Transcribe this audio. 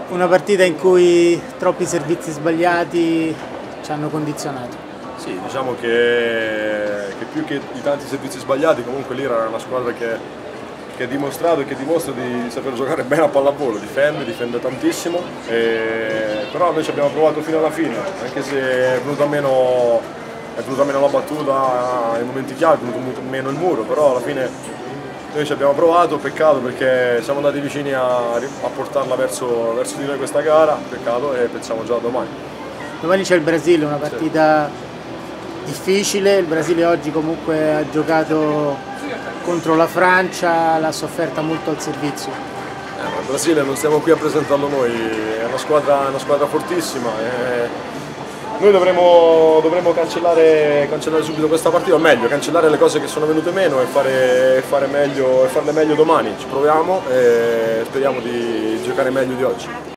Una partita in cui troppi servizi sbagliati ci hanno condizionato. Sì, diciamo che più che di tanti servizi sbagliati, comunque l'Ira era una squadra che ha dimostrato e che dimostra di saper giocare bene a pallavolo, difende tantissimo, però noi ci abbiamo provato fino alla fine, anche se è venuta meno la battuta nei momenti chiave, è venuto meno il muro, però alla fine noi ci abbiamo provato, peccato perché siamo andati vicini a portarla verso di noi questa gara, peccato, e pensiamo già a domani. Domani c'è il Brasile, una partita difficile, il Brasile oggi comunque ha giocato contro la Francia, l'ha sofferta molto al servizio. Il Brasile non stiamo qui a presentarlo noi, è una squadra fortissima. Noi dovremo cancellare subito questa partita, o meglio, cancellare le cose che sono venute meno e farle meglio domani. Ci proviamo e speriamo di giocare meglio di oggi.